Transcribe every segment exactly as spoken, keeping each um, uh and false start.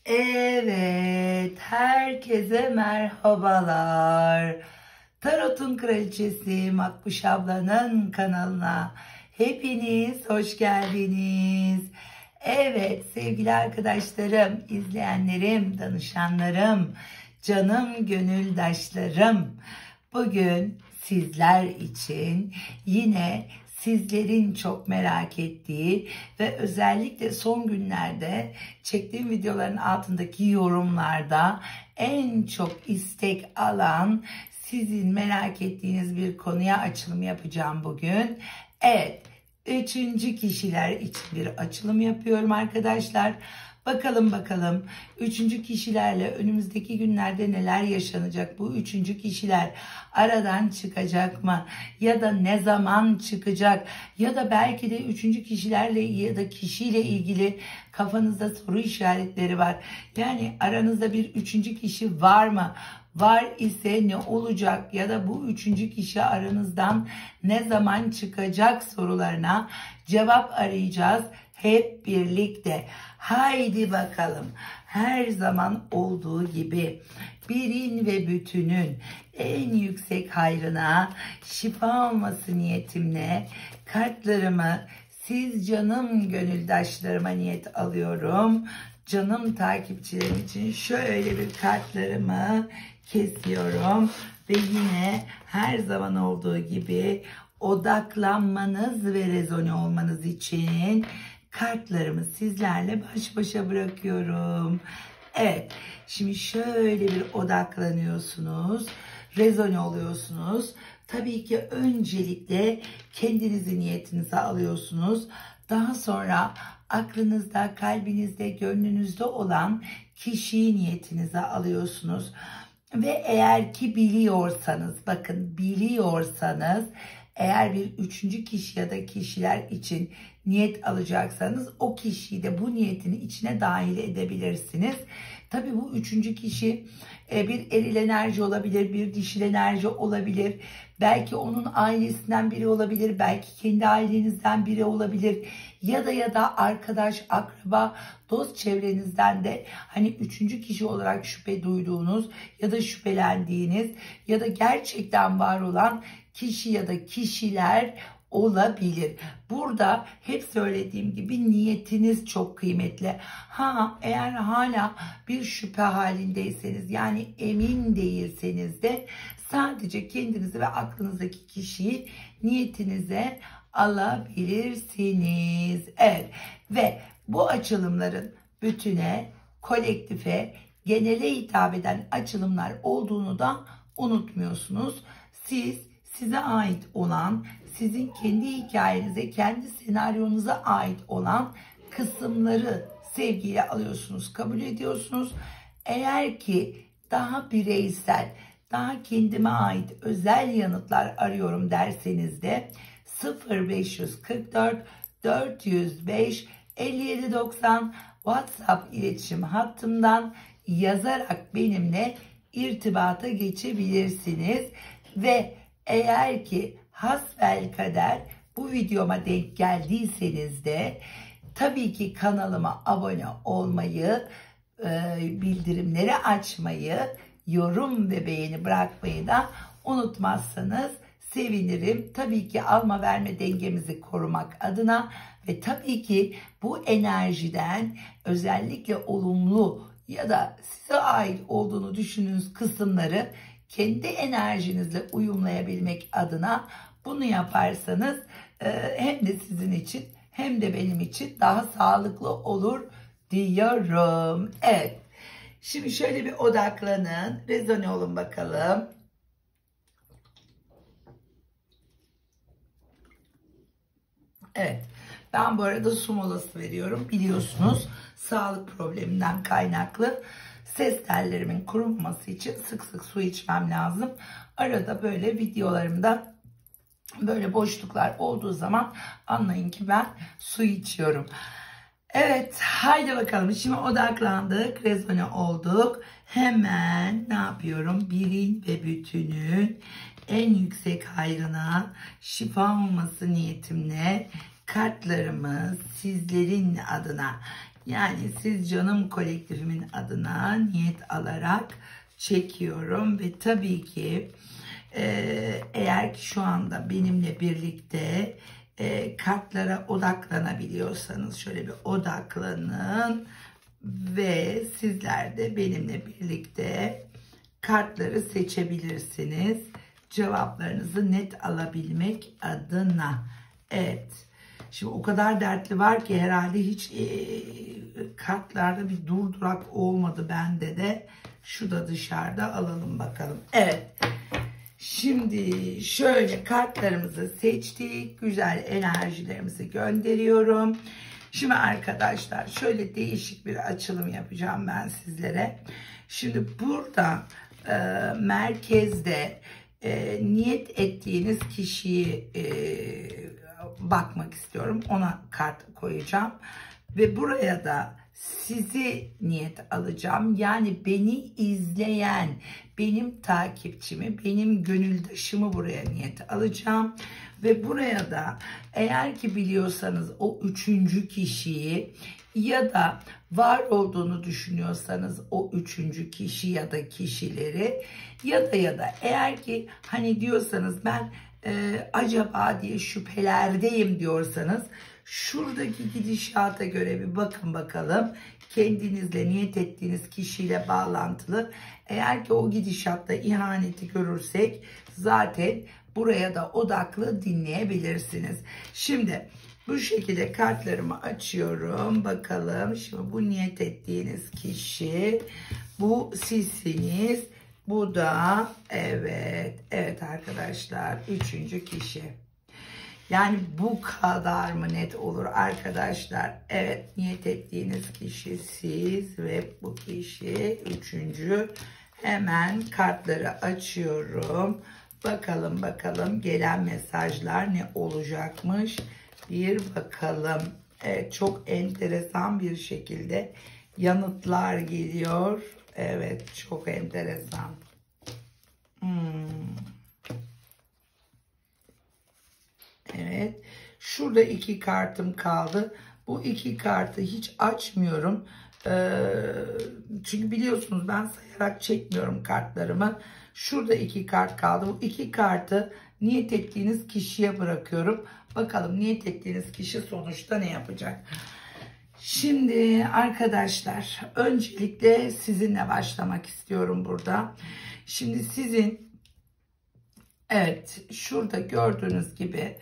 Evet, herkese merhabalar. Tarot'un kraliçesi Makbuş ablanın kanalına hepiniz hoş geldiniz. Evet sevgili arkadaşlarım, izleyenlerim, danışanlarım, canım gönüldaşlarım. Bugün sizler için yine sizlerin çok merak ettiği ve özellikle son günlerde çektiğim videoların altındaki yorumlarda en çok istek alan, sizin merak ettiğiniz bir konuya açılım yapacağım bugün. Evet, üçüncü kişiler için bir açılım yapıyorum arkadaşlar. Bakalım bakalım üçüncü kişilerle önümüzdeki günlerde neler yaşanacak? Bu üçüncü kişiler aradan çıkacak mı? Ya da ne zaman çıkacak? Ya da belki de üçüncü kişilerle ya da kişiyle ilgili kafanızda soru işaretleri var. Yani aranızda bir üçüncü kişi var mı? Var ise ne olacak ya da bu üçüncü kişi aranızdan ne zaman çıkacak sorularına cevap arayacağız hep birlikte. Haydi bakalım, her zaman olduğu gibi birin ve bütünün en yüksek hayrına şifa olması niyetimle kartlarımı siz canım gönüldaşlarıma niyet alıyorum. Canım takipçilerim için şöyle bir kartlarımı kesiyorum ve yine her zaman olduğu gibi odaklanmanız ve rezone olmanız için kartlarımı sizlerle baş başa bırakıyorum. Evet, şimdi şöyle bir odaklanıyorsunuz, rezone oluyorsunuz. Tabii ki öncelikle kendinizi niyetinize alıyorsunuz. Daha sonra aklınızda, kalbinizde, gönlünüzde olan kişiyi niyetinize alıyorsunuz. Ve eğer ki biliyorsanız, bakın biliyorsanız, eğer bir üçüncü kişi ya da kişiler için niyet alacaksanız o kişiyi de bu niyetin içine dahil edebilirsiniz. Tabii bu üçüncü kişi bir eril enerji olabilir, bir dişil enerji olabilir. Belki onun ailesinden biri olabilir, belki kendi ailenizden biri olabilir. Ya da ya da arkadaş, akraba, dost çevrenizden de hani üçüncü kişi olarak şüphe duyduğunuz ya da şüphelendiğiniz ya da gerçekten var olan kişi ya da kişiler olabilir. Burada hep söylediğim gibi niyetiniz çok kıymetli. Ha, eğer hala bir şüphe halindeyseniz, yani emin değilseniz de sadece kendinizi ve aklınızdaki kişiyi niyetinize alabilirsiniz. Evet, ve bu açılımların bütüne, kolektife, genele hitap eden açılımlar olduğunu da unutmuyorsunuz. Siz size ait olan, sizin kendi hikayenize, kendi senaryonuza ait olan kısımları sevgiyle alıyorsunuz, kabul ediyorsunuz. Eğer ki daha bireysel, daha kendime ait özel yanıtlar arıyorum derseniz de sıfır beş kırk dört dört yüz beş elli yedi doksan WhatsApp iletişim hattımdan yazarak benimle irtibata geçebilirsiniz. Ve eğer ki hasbelkader bu videoma denk geldiyseniz de tabii ki kanalıma abone olmayı, bildirimleri açmayı, yorum ve beğeni bırakmayı da unutmazsanız sevinirim. Tabii ki alma verme dengemizi korumak adına ve tabii ki bu enerjiden özellikle olumlu ya da size ait olduğunu düşündüğünüz kısımları kendi enerjinizle uyumlayabilmek adına bunu yaparsanız hem de sizin için hem de benim için daha sağlıklı olur diyorum. Evet. Şimdi şöyle bir odaklanın. Rezone olun bakalım. Evet. Ben bu arada su molası veriyorum. Biliyorsunuz sağlık probleminden kaynaklı ses tellerimin kurumaması için sık sık su içmem lazım. Arada böyle videolarımda böyle boşluklar olduğu zaman anlayın ki ben su içiyorum. Evet, haydi bakalım. Şimdi odaklandık, rezone olduk. Hemen ne yapıyorum? Birin ve bütünün en yüksek hayrına şifa olması niyetimle kartlarımı sizlerin adına Yani siz canım kolektifimin adına niyet alarak çekiyorum ve tabii ki e, eğer ki şu anda benimle birlikte e, kartlara odaklanabiliyorsanız şöyle bir odaklanın ve sizler de benimle birlikte kartları seçebilirsiniz. Cevaplarınızı net alabilmek adına. Evet. Şimdi o kadar dertli var ki herhalde hiç e, kartlarda bir durdurak olmadı bende de. Şu da dışarıda, alalım bakalım. Evet. Şimdi şöyle kartlarımızı seçtik. Güzel enerjilerimizi gönderiyorum. Şimdi arkadaşlar şöyle değişik bir açılım yapacağım ben sizlere. Şimdi burada e, merkezde e, niyet ettiğiniz kişiyi e, bakmak istiyorum. Ona kart koyacağım. Ve buraya da sizi niyet alacağım. Yani beni izleyen, benim takipçimi, benim gönüldaşımı buraya niyet alacağım. Ve buraya da eğer ki biliyorsanız o üçüncü kişiyi ya da var olduğunu düşünüyorsanız o üçüncü kişi ya da kişileri ya da ya da eğer ki hani diyorsanız ben e, acaba diye şüphelerdeyim diyorsanız şuradaki gidişata göre bir bakın bakalım. Kendinizle niyet ettiğiniz kişiyle bağlantılı. Eğer ki o gidişatta ihaneti görürsek zaten buraya da odaklı dinleyebilirsiniz. Şimdi bu şekilde kartlarımı açıyorum. Bakalım şimdi bu niyet ettiğiniz kişi, bu sizsiniz. Bu da evet, evet arkadaşlar üçüncü kişi. Yani bu kadar mı net olur arkadaşlar? Evet, niyet ettiğiniz kişi siz ve bu kişi üçüncü. Hemen kartları açıyorum. Bakalım bakalım gelen mesajlar ne olacakmış? Bir bakalım. Evet, çok enteresan bir şekilde yanıtlar geliyor. Evet, çok enteresan. Hmm. Evet. Şurada iki kartım kaldı. Bu iki kartı hiç açmıyorum. Ee, çünkü biliyorsunuz ben sayarak çekmiyorum kartlarımı. Şurada iki kart kaldı. Bu iki kartı niyet ettiğiniz kişiye bırakıyorum. Bakalım niyet ettiğiniz kişi sonuçta ne yapacak? Şimdi arkadaşlar öncelikle sizinle başlamak istiyorum burada. Şimdi sizin evet şurada gördüğünüz gibi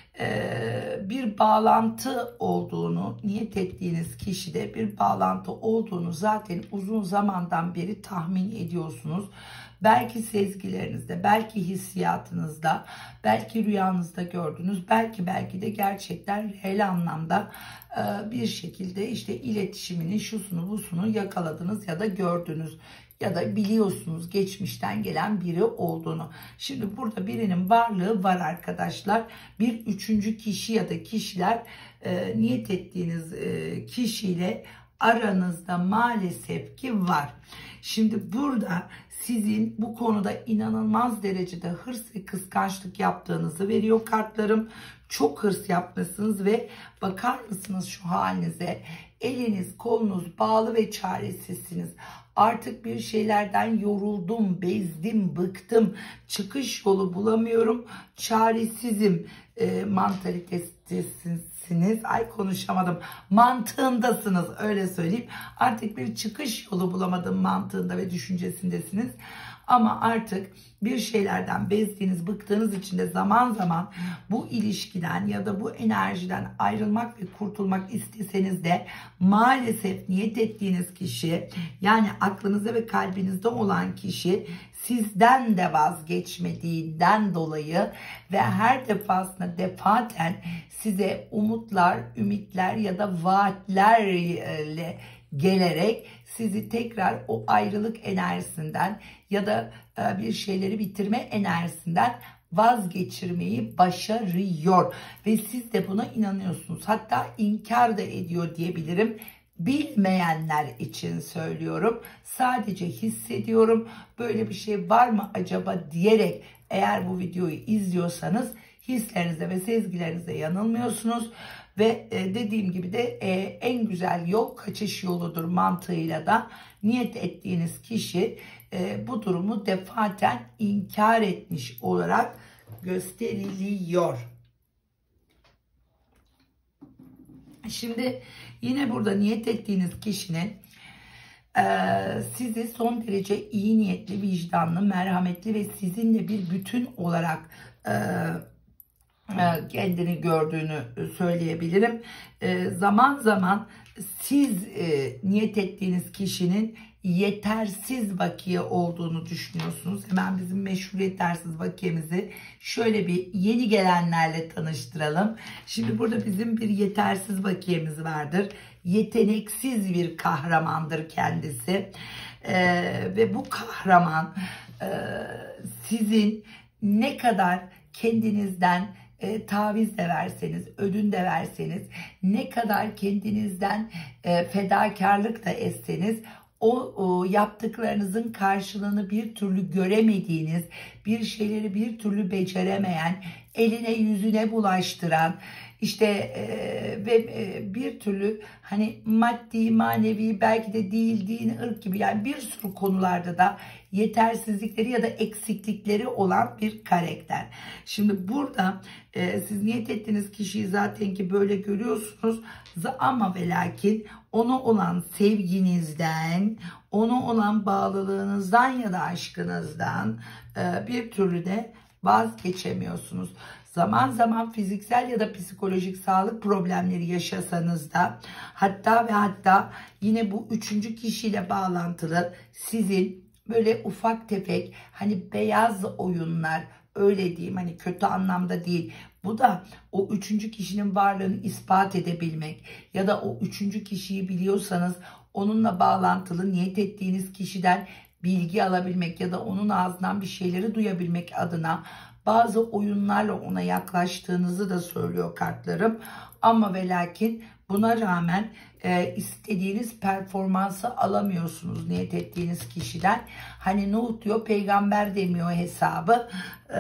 bir bağlantı olduğunu, niyet ettiğiniz kişide bir bağlantı olduğunu zaten uzun zamandan beri tahmin ediyorsunuz. Belki sezgilerinizde, belki hissiyatınızda, belki rüyanızda gördünüz, belki belki de gerçekten reel anlamda bir şekilde işte iletişimini, şusunu, busunu yakaladınız ya da gördünüz. Ya da biliyorsunuz geçmişten gelen biri olduğunu. Şimdi burada birinin varlığı var arkadaşlar. Bir üçüncü kişi ya da kişiler e, niyet ettiğiniz e, kişiyle aranızda maalesef ki var. Şimdi burada sizin bu konuda inanılmaz derecede hırs ve kıskançlık yaptığınızı veriyor kartlarım. Çok hırs yapmışsınız ve bakar mısınız şu halinize? Eliniz kolunuz bağlı ve çaresizsiniz. Artık bir şeylerden yoruldum, bezdim, bıktım. Çıkış yolu bulamıyorum. Çaresizim e, mantalitesiniz. Ay konuşamadım. Mantığındasınız öyle söyleyeyim. Artık bir çıkış yolu bulamadım mantığında ve düşüncesindesiniz. Ama artık bir şeylerden bezdiğiniz, bıktığınız için de zaman zaman bu ilişkiden ya da bu enerjiden ayrılmak ve kurtulmak isteseniz de maalesef niyet ettiğiniz kişi, yani aklınızda ve kalbinizde olan kişi sizden de vazgeçmediğinden dolayı ve her defasında defaten size umutlar, ümitler ya da vaatlerle gelerek sizi tekrar o ayrılık enerjisinden ya da bir şeyleri bitirme enerjisinden vazgeçirmeyi başarıyor. Ve siz de buna inanıyorsunuz. Hatta inkar da ediyor diyebilirim. Bilmeyenler için söylüyorum. Sadece hissediyorum. Böyle bir şey var mı acaba diyerek eğer bu videoyu izliyorsanız hislerinize ve sezgilerinize yanılmıyorsunuz. Ve e, dediğim gibi de e, en güzel yol kaçış yoludur mantığıyla da niyet ettiğiniz kişi e, bu durumu defaten inkar etmiş olarak gösteriliyor. Şimdi yine burada niyet ettiğiniz kişinin e, sizi son derece iyi niyetli, vicdanlı, merhametli ve sizinle bir bütün olarak e, e, kendini gördüğünü söyleyebilirim. E, zaman zaman siz e, niyet ettiğiniz kişinin yetersiz bakiye olduğunu düşünüyorsunuz. Hemen bizim meşhur yetersiz bakiyemizi şöyle bir yeni gelenlerle tanıştıralım. Şimdi burada bizim bir yetersiz bakiyemiz vardır. Yeteneksiz bir kahramandır kendisi. Ee, ve bu kahraman e, sizin ne kadar kendinizden E, taviz de verseniz, ödün de verseniz, ne kadar kendinizden e, fedakarlık da etseniz, o, o yaptıklarınızın karşılığını bir türlü göremediğiniz, bir şeyleri bir türlü beceremeyen, eline yüzüne bulaştıran, işte e, ve e, bir türlü hani maddi, manevi, belki de değil, din, ırk gibi, yani bir sürü konularda da yetersizlikleri ya da eksiklikleri olan bir karakter. Şimdi burada e, siz niyet ettiğiniz kişiyi zaten ki böyle görüyorsunuz, ama ve lakin ona olan sevginizden, ona olan bağlılığınızdan ya da aşkınızdan e, bir türlü de vazgeçemiyorsunuz. Zaman zaman fiziksel ya da psikolojik sağlık problemleri yaşasanız da, hatta ve hatta yine bu üçüncü kişiyle bağlantılı sizin böyle ufak tefek hani beyaz oyunlar, öyle diyeyim, hani kötü anlamda değil. Bu da o üçüncü kişinin varlığını ispat edebilmek ya da o üçüncü kişiyi biliyorsanız onunla bağlantılı niyet ettiğiniz kişiden bilgi alabilmek ya da onun ağzından bir şeyleri duyabilmek adına bazı oyunlarla ona yaklaştığınızı da söylüyor kartlarım. Ama ve lakin buna rağmen e, istediğiniz performansı alamıyorsunuz niyet ettiğiniz kişiden. Hani Nuh diyor, peygamber demiyor hesabı. E,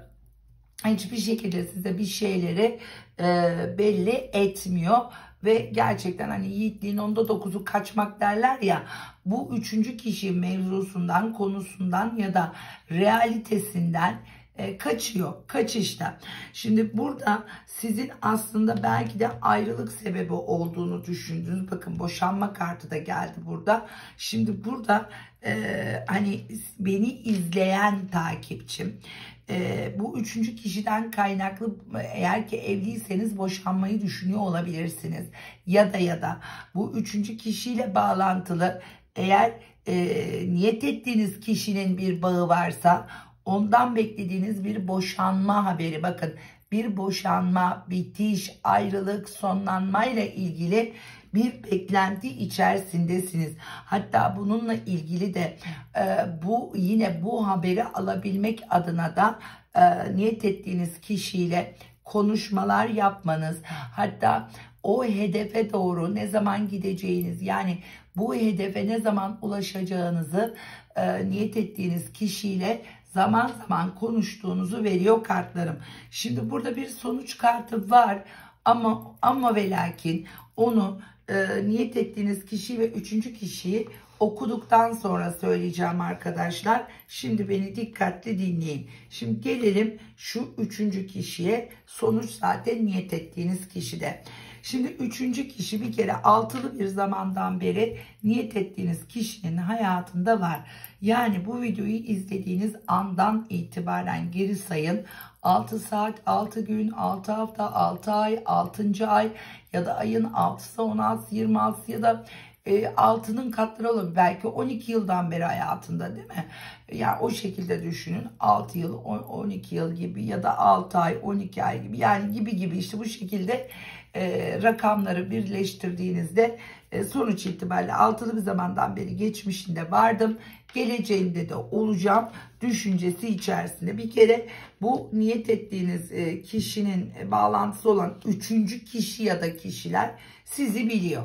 hiçbir şekilde size bir şeyleri e, belli etmiyor. Ve gerçekten hani yiğitliğin onda dokuzu kaçmak derler ya, bu üçüncü kişi mevzusundan, konusundan ya da realitesinden E, kaçıyor, kaçışta. Şimdi burada sizin aslında belki de ayrılık sebebi olduğunu düşündünüz. Bakın boşanma kartı da geldi burada. Şimdi burada e, hani beni izleyen takipçim, e, bu üçüncü kişiden kaynaklı, eğer ki evliyseniz boşanmayı düşünüyor olabilirsiniz. Ya da ya da bu üçüncü kişiyle bağlantılı, eğer e, niyet ettiğiniz kişinin bir bağı varsa, ondan beklediğiniz bir boşanma haberi, bakın bir boşanma, bitiş, ayrılık, sonlanmayla ilgili bir beklenti içerisindesiniz. Hatta bununla ilgili de e, bu yine bu haberi alabilmek adına da e, niyet ettiğiniz kişiyle konuşmalar yapmanız, hatta o hedefe doğru ne zaman gideceğiniz, yani bu hedefe ne zaman ulaşacağınızı e, niyet ettiğiniz kişiyle zaman zaman konuştuğunuzu veriyor kartlarım. Şimdi burada bir sonuç kartı var ama ama ve lakin onu e, niyet ettiğiniz kişi ve üçüncü kişiyi okuduktan sonra söyleyeceğim arkadaşlar. Şimdi beni dikkatli dinleyin. Şimdi gelelim şu üçüncü kişiye. Sonuç zaten niyet ettiğiniz kişide. Şimdi üçüncü kişi bir kere altılı bir zamandan beri niyet ettiğiniz kişinin hayatında var. Yani bu videoyu izlediğiniz andan itibaren geri sayın. altı saat, altı gün, altı hafta, altı ay, altıncı ay ya da ayın altısı, on altısı, yirmi altısı ya da e, altının katları olabilir. Belki on iki yıldan beri hayatında, değil mi? Yani o şekilde düşünün. altı yıl, on iki yıl gibi ya da altı ay, on iki ay gibi, yani gibi gibi işte bu şekilde e, rakamları birleştirdiğinizde e, sonuç itibariyle altılı bir zamandan beri geçmişinde vardım, geleceğinde de olacağım düşüncesi içerisinde. Bir kere bu niyet ettiğiniz e, kişinin e, bağlantısı olan üçüncü kişi ya da kişiler sizi biliyor.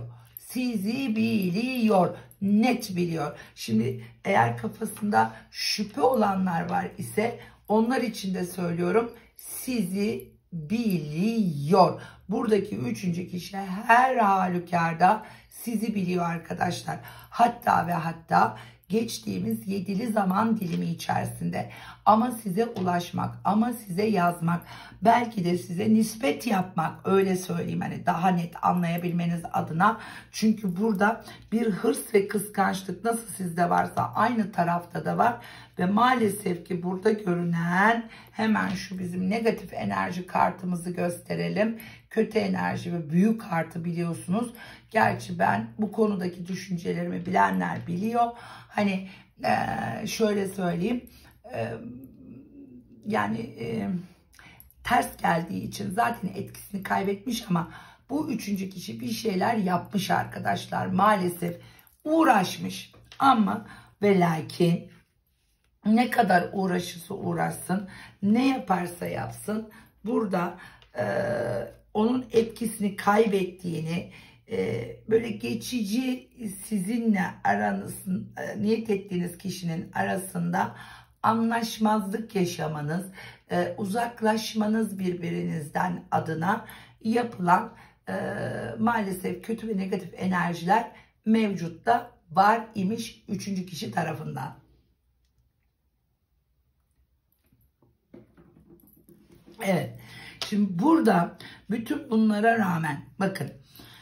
Sizi biliyor. Net biliyor. Şimdi eğer kafasında şüphe olanlar var ise onlar için de söylüyorum. Sizi biliyor. buradaki üçüncü kişi her halükarda sizi biliyor arkadaşlar. Hatta ve hatta geçtiğimiz yedili zaman dilimi içerisinde ama size ulaşmak, ama size yazmak, belki de size nispet yapmak, öyle söyleyeyim hani daha net anlayabilmeniz adına. Çünkü burada bir hırs ve kıskançlık nasıl sizde varsa aynı tarafta da var ve maalesef ki burada görünen, hemen şu bizim negatif enerji kartımızı gösterelim. Kötü enerji ve büyük kartı biliyorsunuz. Gerçi ben bu konudaki düşüncelerimi bilenler biliyor. Hani e, şöyle söyleyeyim. E, yani e, ters geldiği için zaten etkisini kaybetmiş ama bu üçüncü kişi bir şeyler yapmış arkadaşlar. Maalesef uğraşmış ama ve lakin ne kadar uğraşırsa uğraşsın, ne yaparsa yapsın, burada e, onun etkisini kaybettiğini, e, böyle geçici sizinle aranızın, e, niyet ettiğiniz kişinin arasında anlaşmazlık yaşamanız, e, uzaklaşmanız birbirinizden adına yapılan e, maalesef kötü ve negatif enerjiler mevcutta var imiş üçüncü kişi tarafından. Evet. Şimdi burada bütün bunlara rağmen bakın,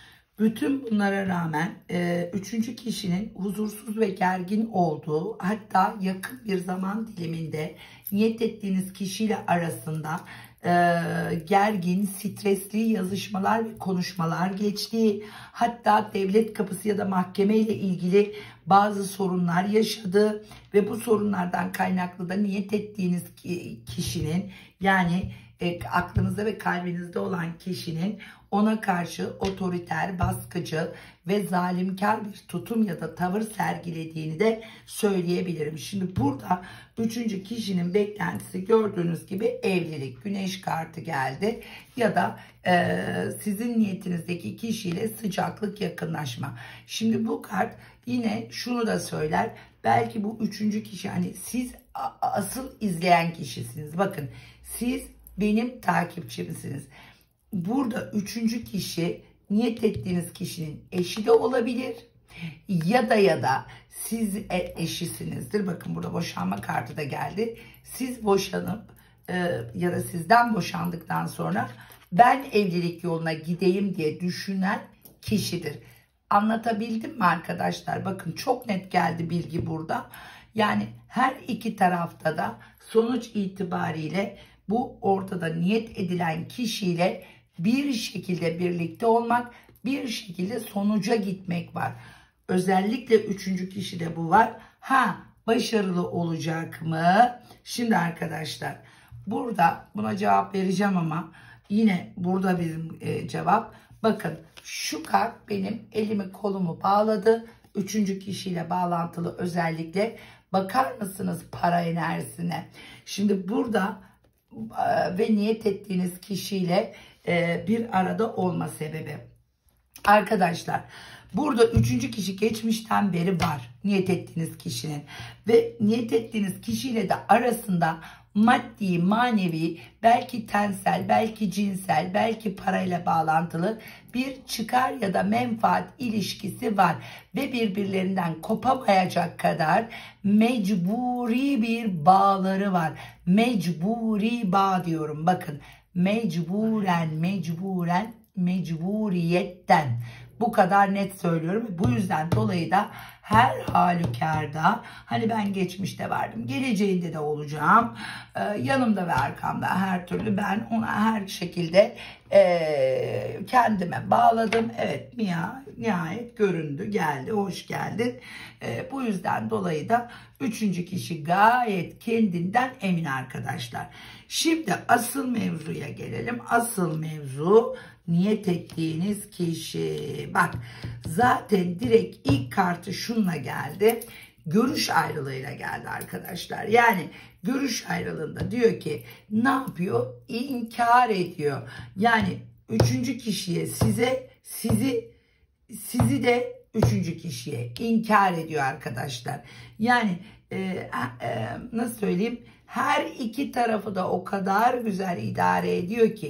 bütün bunlara rağmen e, üçüncü kişinin huzursuz ve gergin olduğu, hatta yakın bir zaman diliminde niyet ettiğiniz kişiyle arasında e, gergin, stresli yazışmalar ve konuşmalar geçtiği, hatta devlet kapısı ya da mahkeme ile ilgili bazı sorunlar yaşadığı ve bu sorunlardan kaynaklı da niyet ettiğiniz kişinin, yani e, aklınızda ve kalbinizde olan kişinin ona karşı otoriter, baskıcı ve zalimkar bir tutum ya da tavır sergilediğini de söyleyebilirim. Şimdi burada üçüncü kişinin beklentisi gördüğünüz gibi evlilik, güneş kartı geldi ya da e, sizin niyetinizdeki kişiyle sıcaklık, yakınlaşma. Şimdi bu kart yine şunu da söyler. Belki bu üçüncü kişi, hani siz asıl izleyen kişisiniz. Bakın, siz benim takipçimsiniz. Burada üçüncü kişi niyet ettiğiniz kişinin eşi de olabilir. Ya da ya da siz eşisinizdir. Bakın burada boşanma kartı da geldi. Siz boşanıp e, ya da sizden boşandıktan sonra ben evlilik yoluna gideyim diye düşünen kişidir. Anlatabildim mi arkadaşlar? Bakın çok net geldi bilgi burada. Yani her iki tarafta da sonuç itibariyle bu ortada niyet edilen kişiyle bir şekilde birlikte olmak, bir şekilde sonuca gitmek var. Özellikle üçüncü kişide bu var. Ha, başarılı olacak mı? Şimdi arkadaşlar burada buna cevap vereceğim ama yine burada bizim e, cevap. Bakın, şu kart benim elimi kolumu bağladı. Üçüncü kişiyle bağlantılı özellikle. Bakar mısınız para enerjisine? Şimdi burada e, ve niyet ettiğiniz kişiyle e, bir arada olma sebebi. Arkadaşlar burada üçüncü kişi geçmişten beri var niyet ettiğiniz kişinin ve niyet ettiğiniz kişiyle de arasında maddi, manevi, belki tensel, belki cinsel, belki parayla bağlantılı bir çıkar ya da menfaat ilişkisi var ve birbirlerinden kopamayacak kadar mecburi bir bağları var. Mecburi bağ diyorum. Bakın, mecburen, mecburen, mecburiyetten. Bu kadar net söylüyorum. Bu yüzden dolayı da her halükarda, hani ben geçmişte vardım, geleceğinde de olacağım. Ee, yanımda ve arkamda her türlü ben ona her şekilde e, kendime bağladım. Evet, Mia nihayet göründü, geldi, hoş geldin. E, bu yüzden dolayı da üçüncü kişi gayet kendinden emin arkadaşlar. Şimdi asıl mevzuya gelelim. Asıl mevzu niyet ettiğiniz kişi. Bak, zaten direkt ilk kartı şunla geldi. Görüş ayrılığıyla geldi arkadaşlar. Yani görüş ayrılığında diyor ki ne yapıyor? İnkar ediyor. Yani üçüncü kişiye size, sizi sizi de üçüncü kişiye inkar ediyor arkadaşlar. Yani e, e, nasıl söyleyeyim? Her iki tarafı da o kadar güzel idare ediyor ki.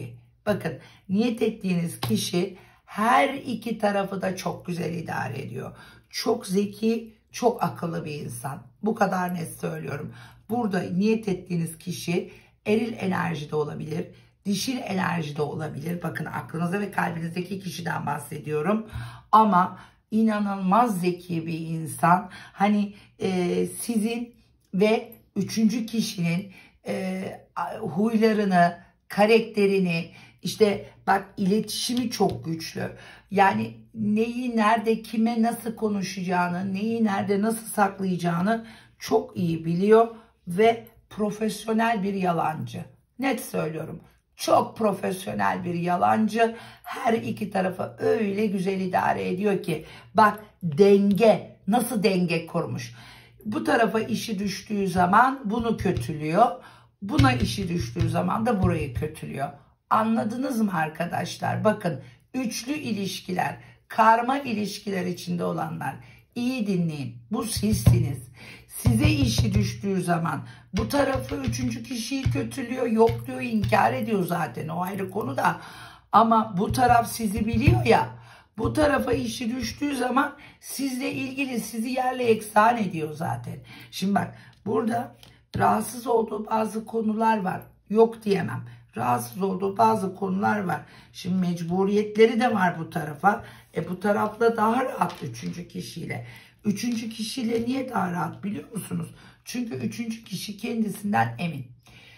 Bakın, niyet ettiğiniz kişi her iki tarafı da çok güzel idare ediyor. Çok zeki, çok akıllı bir insan. Bu kadar net söylüyorum. Burada niyet ettiğiniz kişi eril enerjide olabilir, dişil enerjide olabilir. Bakın, aklınıza ve kalbinizdeki kişiden bahsediyorum. Ama inanılmaz zeki bir insan. Hani e, sizin ve üçüncü kişinin e, huylarını, karakterini, işte bak, iletişimi çok güçlü. Yani neyi nerede kime nasıl konuşacağını, neyi nerede nasıl saklayacağını çok iyi biliyor ve profesyonel bir yalancı. Net söylüyorum. Çok profesyonel bir yalancı. Her iki tarafı öyle güzel idare ediyor ki bak, denge, nasıl denge kurmuş. Bu tarafa işi düştüğü zaman bunu kötülüyor. Buna işi düştüğü zaman da burayı kötülüyor. Anladınız mı arkadaşlar? Bakın, üçlü ilişkiler, karma ilişkiler içinde olanlar, iyi dinleyin. Bu sizsiniz. Size işi düştüğü zaman bu tarafı üçüncü kişiyi kötülüyor, yok diyor, inkar ediyor zaten. O ayrı konu da. Ama bu taraf sizi biliyor ya. Bu tarafa işi düştüğü zaman sizle ilgili sizi yerle eksan ediyor zaten. Şimdi bak, burada rahatsız olduğu bazı konular var. Yok diyemem. Rahatsız olduğu bazı konular var. Şimdi mecburiyetleri de var bu tarafa. E bu tarafla daha rahat üçüncü kişiyle. Üçüncü kişiyle niye daha rahat biliyor musunuz? Çünkü üçüncü kişi kendisinden emin.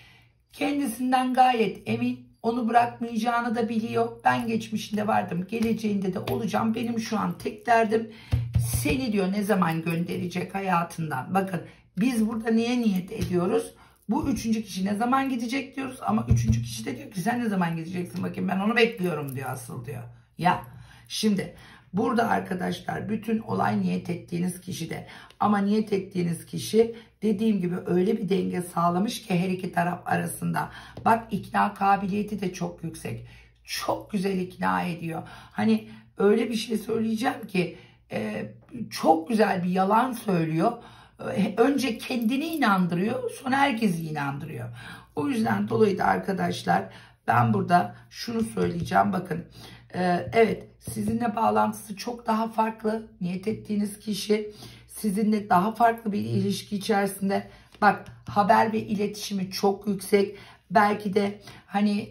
Kendisinden gayet emin. Onu bırakmayacağını da biliyor. Ben geçmişinde vardım, geleceğinde de olacağım. Benim şu an tek derdim seni diyor ne zaman gönderecek hayatından. Bakın, biz burada niye niyet ediyoruz? Bu üçüncü kişi ne zaman gidecek diyoruz. Ama üçüncü kişi de diyor ki sen ne zaman gideceksin bakayım, ben onu bekliyorum diyor asıl diyor. Ya şimdi burada arkadaşlar bütün olay niyet ettiğiniz kişide. Ama niyet ettiğiniz kişi dediğim gibi öyle bir denge sağlamış ki her iki taraf arasında. Bak, ikna kabiliyeti de çok yüksek. Çok güzel ikna ediyor. Hani öyle bir şey söyleyeceğim ki e, çok güzel bir yalan söylüyor. Önce kendini inandırıyor, sonra herkesi inandırıyor. O yüzden dolayı da arkadaşlar ben burada şunu söyleyeceğim. Bakın, e, evet, sizinle bağlantısı çok daha farklı. Niyet ettiğiniz kişi sizinle daha farklı bir ilişki içerisinde. Bak, haber ve iletişimi çok yüksek. Belki de hani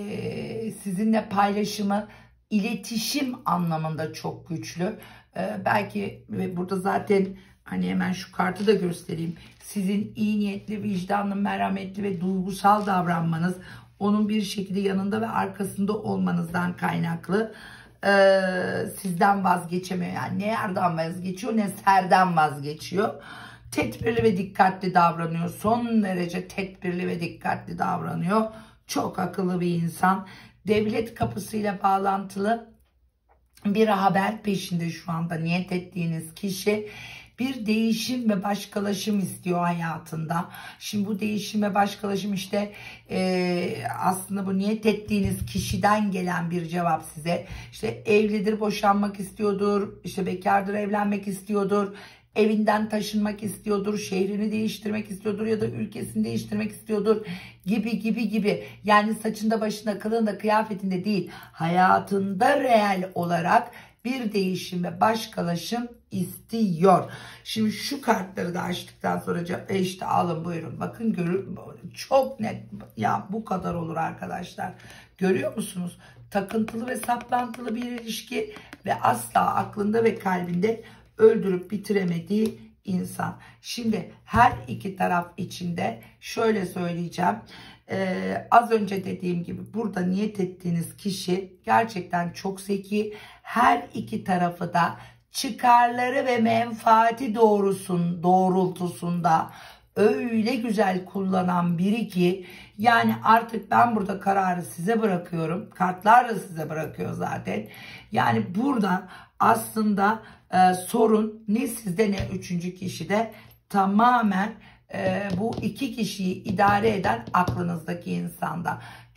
e, sizinle paylaşımı, iletişim anlamında çok güçlü. E, belki ve burada zaten hani hemen şu kartı da göstereyim. Sizin iyi niyetli, vicdanlı, merhametli ve duygusal davranmanız, onun bir şekilde yanında ve arkasında olmanızdan kaynaklı ee, sizden vazgeçemiyor. Yani ne yerden vazgeçiyor ne serden vazgeçiyor. Tedbirli ve dikkatli davranıyor. Son derece tedbirli ve dikkatli davranıyor. Çok akıllı bir insan. Devlet kapısıyla bağlantılı bir haber peşinde şu anda niyet ettiğiniz kişi. Bir değişim ve başkalaşım istiyor hayatında. Şimdi bu değişim ve başkalaşım işte e, aslında bu niyet ettiğiniz kişiden gelen bir cevap size. İşte evlidir, boşanmak istiyordur, işte bekardır, evlenmek istiyordur, evinden taşınmak istiyordur, şehrini değiştirmek istiyordur ya da ülkesini değiştirmek istiyordur gibi gibi gibi. Yani saçında, başında, kılığında, kıyafetinde değil, hayatında reel olarak bir değişim ve başkalaşım istiyor. Şimdi şu kartları da açtıktan sonra e işte alın buyurun. Bakın, görün, çok net ya, bu kadar olur arkadaşlar. Görüyor musunuz? Takıntılı ve saplantılı bir ilişki ve asla aklında ve kalbinde öldürüp bitiremediği insan. Şimdi her iki taraf içinde şöyle söyleyeceğim. Ee, az önce dediğim gibi burada niyet ettiğiniz kişi gerçekten çok zeki. Her iki tarafı da çıkarları ve menfaati doğrusun, doğrultusunda öyle güzel kullanan biri ki yani artık ben burada kararı size bırakıyorum. Kartlar da size bırakıyor zaten. Yani burada aslında e, sorun ne sizde ne üçüncü kişide, tamamen e, bu iki kişiyi idare eden aklınızdaki insanda.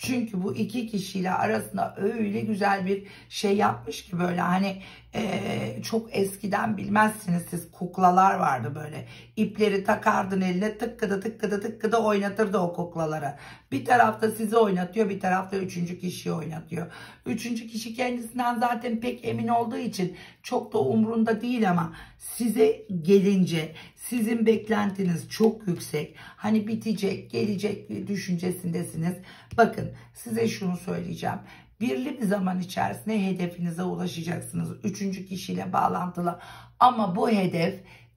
Çünkü bu iki kişiyle arasında öyle güzel bir şey yapmış ki, böyle hani e, çok eskiden bilmezsiniz siz, kuklalar vardı böyle. İpleri takardın eline, tıkkıda tıkkıda tıkkıda oynatırdı o kuklaları. Bir tarafta sizi oynatıyor, bir tarafta üçüncü kişiyi oynatıyor. Üçüncü kişi kendisinden zaten pek emin olduğu için çok da umrunda değil, ama size gelince sizin beklentiniz çok yüksek. Hani bitecek, gelecek düşüncesindesiniz. Bakın, size şunu söyleyeceğim. Birli bir zaman içerisinde hedefinize ulaşacaksınız. Üçüncü kişiyle bağlantılı. Ama bu hedef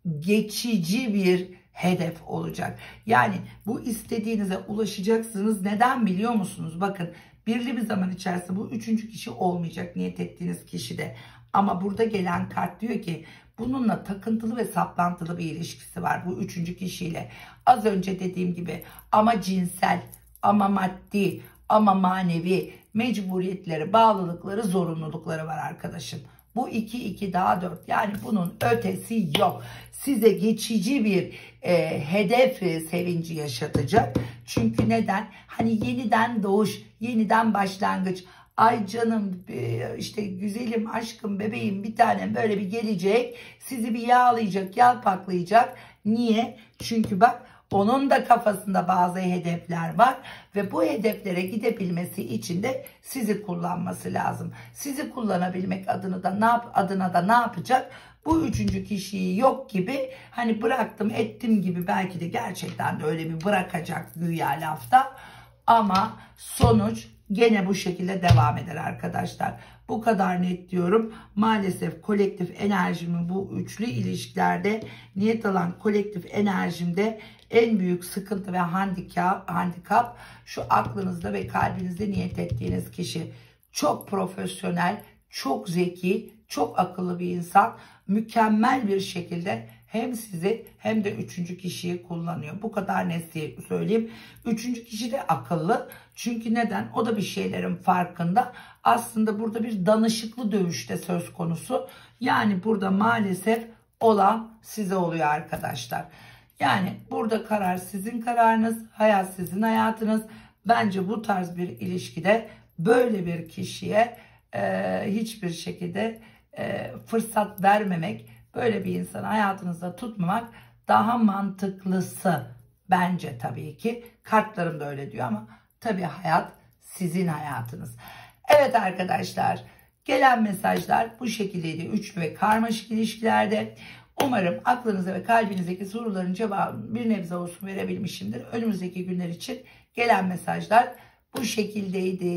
geçici bir hedef olacak. Yani bu istediğinize ulaşacaksınız. Neden biliyor musunuz? Bakın, birli bir zaman içerisinde bu üçüncü kişi olmayacak, niyet ettiğiniz kişi de. Ama burada gelen kart diyor ki bununla takıntılı ve saplantılı bir ilişkisi var bu üçüncü kişiyle. Az önce dediğim gibi, ama cinsel, ama maddi, ama manevi mecburiyetleri, bağlılıkları, zorunlulukları var arkadaşım. Bu iki iki daha dört, yani bunun ötesi yok. Size geçici bir e, hedef e, sevinci yaşatacak. Çünkü neden? Hani yeniden doğuş, yeniden başlangıç. Ay canım, işte güzelim, aşkım, bebeğim, bir tanem böyle bir gelecek. Sizi bir yağlayacak, yalpaklayacak. Niye? Çünkü bak, onun da kafasında bazı hedefler var ve bu hedeflere gidebilmesi için de sizi kullanması lazım. Sizi kullanabilmek adına da ne yap adına da ne yapacak? Bu üçüncü kişiyi yok gibi, hani bıraktım ettim gibi, belki de gerçekten de öyle bir bırakacak güya lafta, ama sonuç gene bu şekilde devam eder arkadaşlar. Bu kadar net diyorum. Maalesef kolektif enerjimi bu üçlü ilişkilerde, niyet alan kolektif enerjimde en büyük sıkıntı ve handikap, handikap şu: aklınızda ve kalbinizde niyet ettiğiniz kişi çok profesyonel, çok zeki, çok akıllı bir insan. Mükemmel bir şekilde hem sizi hem de üçüncü kişiyi kullanıyor. Bu kadar net söyleyeyim. Üçüncü kişi de akıllı. Çünkü neden? O da bir şeylerin farkında. Aslında burada bir danışıklı dövüşte söz konusu. Yani burada maalesef olan size oluyor arkadaşlar. Yani burada karar sizin kararınız, hayat sizin hayatınız. Bence bu tarz bir ilişkide böyle bir kişiye e, hiçbir şekilde e, fırsat vermemek, böyle bir insanı hayatınızda tutmamak daha mantıklısı bence tabii ki. Kartlarım da öyle diyor, ama tabii hayat sizin hayatınız. Evet arkadaşlar, gelen mesajlar bu şekildeydi üçlü ve karmaşık ilişkilerde. Umarım aklınıza ve kalbinizdeki soruların cevabını bir nebze olsun verebilmişimdir. Önümüzdeki günler için gelen mesajlar bu şekildeydi.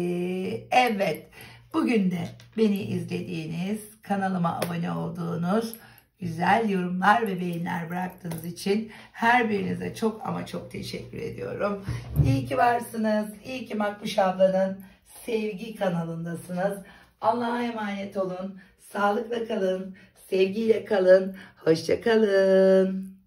Evet, bugün de beni izlediğiniz, kanalıma abone olduğunuz, güzel yorumlar ve beğeniler bıraktığınız için her birinize çok ama çok teşekkür ediyorum. İyi ki varsınız. İyi ki Makbuş ablanın sevgi kanalındasınız. Allah'a emanet olun. Sağlıkla kalın. Sevgiyle kalın. Hoşça kalın.